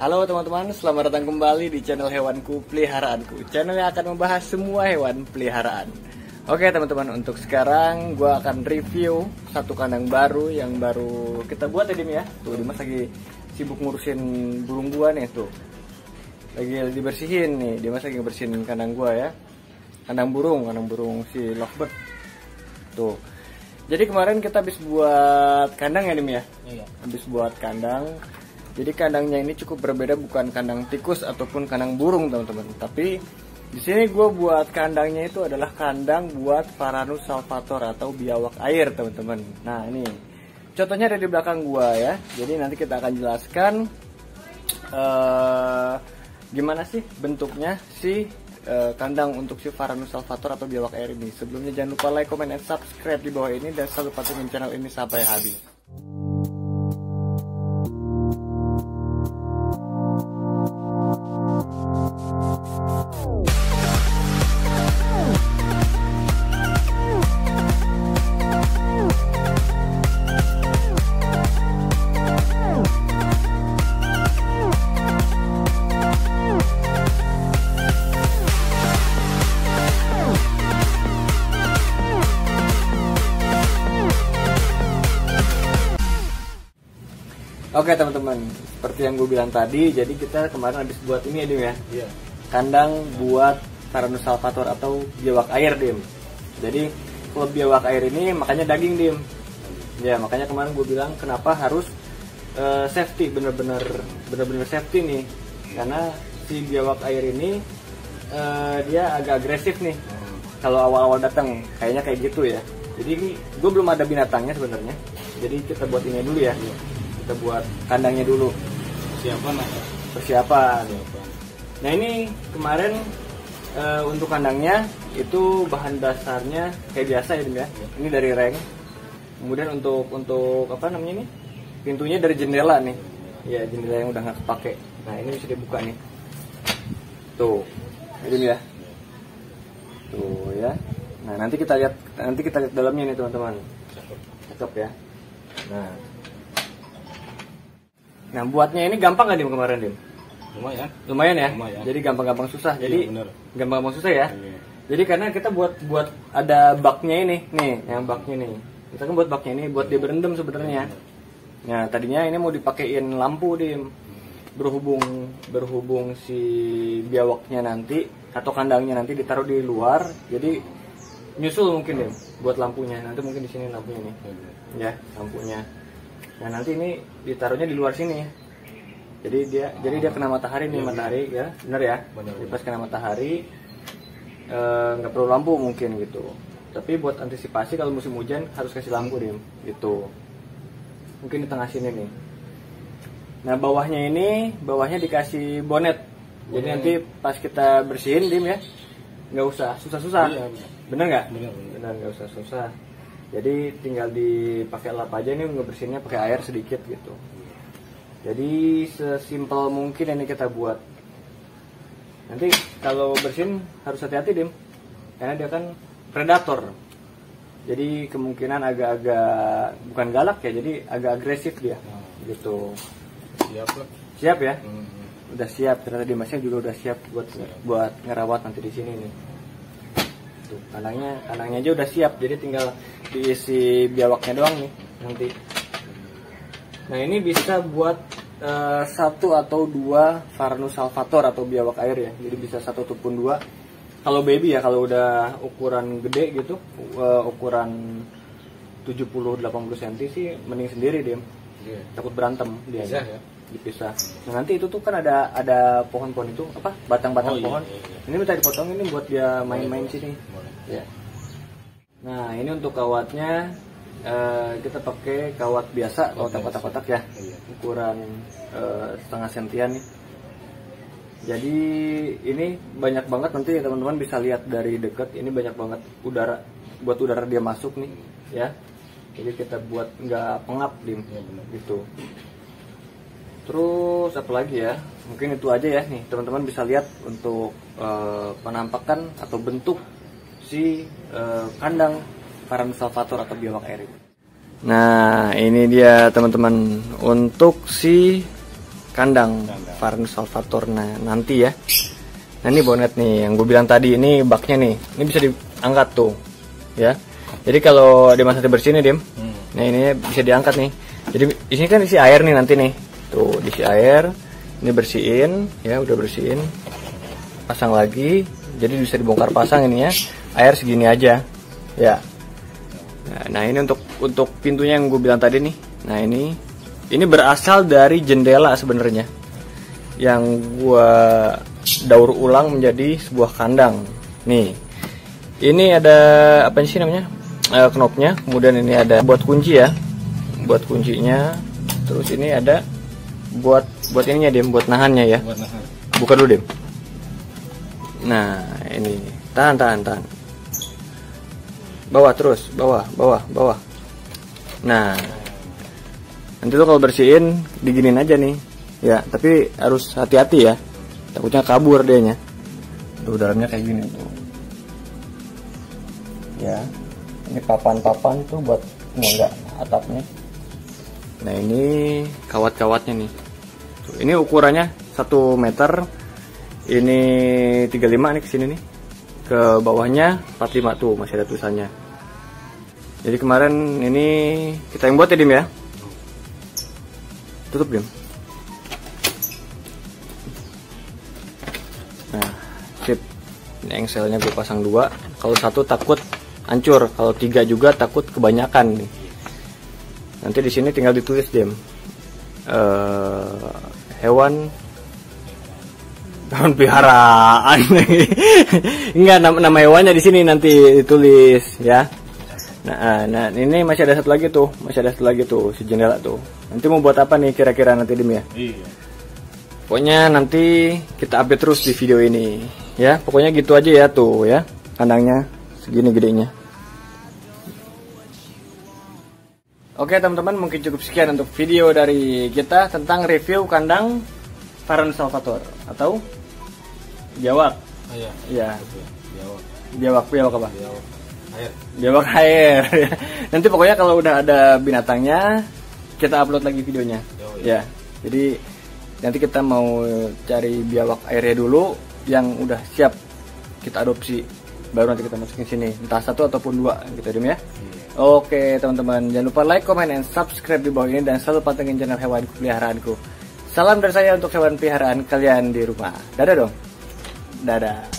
Halo teman-teman, selamat datang kembali di channel Hewanku Peliharaanku. Channel yang akan membahas semua hewan peliharaan. Oke teman-teman, untuk sekarang gue akan review satu kandang baru yang baru kita buat ya Dim ya. Tuh Dimas lagi sibuk ngurusin burung gua nih tuh. Lagi dibersihin nih, Dimas lagi bersihin kandang gua ya. Kandang burung si lovebird. Tuh. Jadi kemarin kita habis buat kandang ya Dim ya. Iya. Habis buat kandang. Jadi kandangnya ini cukup berbeda, bukan kandang tikus ataupun kandang burung teman-teman. Tapi di sini gue buat kandangnya itu adalah kandang buat Varanus salvator atau biawak air teman-teman. Nah ini contohnya ada di belakang gue ya. Jadi nanti kita akan jelaskan gimana sih bentuknya si kandang untuk si Varanus salvator atau biawak air ini. Sebelumnya jangan lupa like, comment, and subscribe di bawah ini dan selalu pantengin channel ini sampai habis. Oke teman-teman, seperti yang gue bilang tadi, jadi kita kemarin habis buat ini ya Dim ya. Iya. Kandang buat Varanus salvator atau biawak air Dim. Jadi kalau biawak air ini makanya daging Dim. Ya makanya kemarin gue bilang kenapa harus safety, bener-bener safety nih. Karena si biawak air ini dia agak agresif nih. Kalau awal-awal datang kayaknya kayak gitu ya. Jadi ini gue belum ada binatangnya sebenarnya. Jadi kita buat ini dulu ya. Kita buat kandangnya dulu. Persiapan. Nah ini kemarin untuk kandangnya itu bahan dasarnya kayak biasa ya Dim ya. Ini dari reng. Kemudian untuk apa namanya nih? Pintunya dari jendela nih. Ya jendela yang udah nggak kepake. Nah ini bisa dibuka nih. Tuh, Dim ya. Tuh ya. Nah nanti kita lihat dalamnya nih teman-teman. Cakep ya. Nah buatnya ini gampang gak Dim kemarin Dim? Lumayan ya? Lumayan. Jadi gampang-gampang susah. Jadi gampang-gampang susah ya? Iya. Jadi karena kita buat ada baknya ini. Nih yang baknya nih. Kita kan buat baknya ini buat dia berendam sebenarnya. Nah tadinya ini mau dipakein lampu Dim. Berhubung si biawaknya nanti atau kandangnya nanti ditaruh di luar. Jadi nyusul mungkin Dim buat lampunya. Nanti mungkin di sini lampunya nih. Ya lampunya. Nah nanti ini ditaruhnya di luar sini. Jadi dia kena matahari nih, matahari ya, bener ya. Jadi pas kena matahari nggak perlu lampu mungkin gitu. Tapi buat antisipasi kalau musim hujan harus kasih lampu Dim, gitu. Mungkin di tengah sini nih. Nah bawahnya dikasih bonet. Jadi nanti pas kita bersihin Dim ya, nggak usah susah-susah. Bener nggak? Bener nggak usah susah. Jadi tinggal dipakai lap aja nih, ngebersihinnya pakai air sedikit gitu. Jadi sesimpel mungkin ini kita buat. Nanti kalau bersihin harus hati-hati Dim, karena dia kan predator. Jadi kemungkinan agak-agak bukan galak ya, jadi agak agresif dia, gitu. Siap ya? Udah siap. Ternyata Dimasnya juga udah siap buat ngerawat nanti di sini nih. Tuh, kandangnya aja udah siap, jadi tinggal diisi biawaknya doang nih nanti. Nah ini bisa buat 1 atau 2 Varanus salvator atau biawak air ya. Jadi bisa 1 ataupun 2. Kalau baby ya, kalau udah ukuran gede gitu, ukuran 70-80 cm sih mending sendiri Dim. Takut berantem dia. Ya? Dipisah. Nah nanti itu tuh kan ada pohon-pohon itu apa? Batang-batang pohon. Ini minta dipotong ini buat dia main-main sini. Ya. Nah ini untuk kawatnya kita pakai kawat biasa, kawat kotak-kotak ya, ukuran setengah sentian nih. Jadi ini banyak banget, nanti teman-teman bisa lihat dari dekat. Ini banyak banget buat udara dia masuk nih, ya. Jadi kita buat nggak pengap Dim, gitu. Terus apa lagi ya? Mungkin itu aja ya nih, teman-teman bisa lihat untuk penampakan atau bentuk si kandang Varanus salvator atau biawak air ini. Nah ini dia teman-teman untuk si kandang Varanus salvator. Nah nanti ya, nah ini bonet nih yang gue bilang tadi, ini baknya nih, ini bisa diangkat tuh ya. Jadi kalau dia masih dibersihin nih Dim, nah ini bisa diangkat nih. Jadi di sini kan isi air nih nanti nih, tuh diisi air, ini bersihin ya, udah bersihin, pasang lagi. Jadi bisa dibongkar pasang ini ya, air segini aja ya. Nah ini untuk pintunya yang gue bilang tadi nih. Nah ini berasal dari jendela sebenarnya, yang gue daur ulang menjadi sebuah kandang. Nih, ini ada apa sih namanya, knopnya. Kemudian ini ada buat kunci ya, buat kuncinya. Terus ini ada buat ininya Dim, buat nahannya ya. Buka dulu Dim. Nah ini tahan. Bawah terus, bawah. Nah nanti tuh kalau bersihin diginin aja nih ya, tapi harus hati-hati ya, takutnya kabur dianya. Tuh dalamnya kayak gini tuh ya. Ini papan tuh buat enggak atapnya. Nah ini kawat-kawatnya nih tuh, ini ukurannya 1 meter, ini 35 nih kesini nih, ke bawahnya 45 tuh masih ada tulisannya. Jadi kemarin ini kita yang buat ya Dim ya. Tutup Dim. Nah sip, ini engselnya gue pasang 2. Kalau 1 takut hancur, kalau 3 juga takut kebanyakan nih. Nanti di sini tinggal ditulis Dim, hewan peliharaan. Enggak, nama hewannya di sini nanti ditulis ya. Nah ini masih ada satu lagi tuh, si jendela tuh. Nanti mau buat apa nih kira-kira nanti Dim ya? Iya. Pokoknya nanti kita update terus di video ini ya. Pokoknya gitu aja ya tuh ya, kandangnya segini gedenya. Oke teman-teman, mungkin cukup sekian untuk video dari kita tentang review kandang Varanus salvator atau biawak. Iya. Biawak apa? Biawak air. Nanti pokoknya kalau udah ada binatangnya kita upload lagi videonya. Ya. Jadi nanti kita mau cari biawak airnya dulu yang udah siap kita adopsi, baru nanti kita masukin sini, entah 1 ataupun 2 gitu Dim ya. Oke teman-teman, jangan lupa like, comment, and subscribe di bawah ini, dan selalu pantengin channel hewan peliharaanku. Salam dari saya untuk hewan peliharaan kalian di rumah. Dadah dong. Dadah.